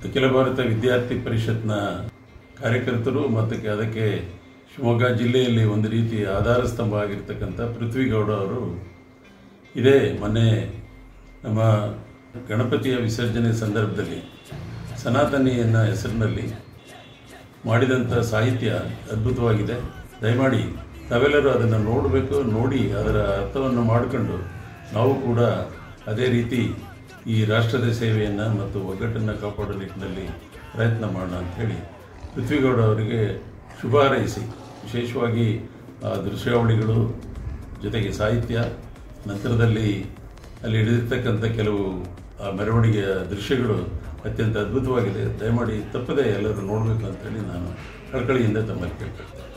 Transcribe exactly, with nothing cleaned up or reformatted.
ಅಖಿಲ ಭಾರತ ವಿದ್ಯಾರ್ಥಿ ಪರಿಷತ್ನ ಕಾರ್ಯಕರ್ತರು ಮತ್ತು ಅದಕ್ಕೆ ಶಿವಮೊಗ್ಗ ಜಿಲ್ಲೆಯಲ್ಲಿ ಒಂದು ರೀತಿ ಆಧಾರ ಸ್ತಂಭ ಆಗಿರ್ತಕ್ಕಂಥ ಪೃಥ್ವಿಗೌಡ ಅವರು ಇದೇ ಮೊನ್ನೆ ನಮ್ಮ ಗಣಪತಿಯ ವಿಸರ್ಜನೆ ಸಂದರ್ಭದಲ್ಲಿ ಸನಾತನಿ ಎನ್ನ ಹೆಸರಿನಲ್ಲಿ ಮಾಡಿದಂಥ ಸಾಹಿತ್ಯ ಅದ್ಭುತವಾಗಿದೆ. ದಯಮಾಡಿ ತಾವೆಲ್ಲರೂ ಅದನ್ನು ನೋಡಬೇಕು, ನೋಡಿ ಅದರ ಅರ್ಥವನ್ನು ಮಾಡಿಕೊಂಡು ನಾವು ಕೂಡ ಅದೇ ರೀತಿ ಈ ರಾಷ್ಟ್ರದ ಸೇವೆಯನ್ನು ಮತ್ತು ಒಗ್ಗಟ್ಟನ್ನು ಕಾಪಾಡೋ ನಿಟ್ಟಿನಲ್ಲಿ ಪ್ರಯತ್ನ ಮಾಡೋಣ ಅಂಥೇಳಿ ಪೃಥ್ವಿಗೌಡ ಅವರಿಗೆ ಶುಭ ಹಾರೈಸಿ, ವಿಶೇಷವಾಗಿ ದೃಶ್ಯಾವಳಿಗಳು ಜೊತೆಗೆ ಸಾಹಿತ್ಯ, ನಂತರದಲ್ಲಿ ಅಲ್ಲಿ ಹಿಡಿದಿರ್ತಕ್ಕಂಥ ಕೆಲವು ಆ ಮೆರವಣಿಗೆಯ ದೃಶ್ಯಗಳು ಅತ್ಯಂತ ಅದ್ಭುತವಾಗಿದೆ. ದಯಮಾಡಿ ತಪ್ಪದೆ ಎಲ್ಲರೂ ನೋಡಬೇಕು ಅಂತೇಳಿ ನಾನು ಕಳಕಳಿಯಿಂದ ತಮ್ಮಲ್ಲಿ ಕೇಳ್ಕೊಳ್ತೇನೆ.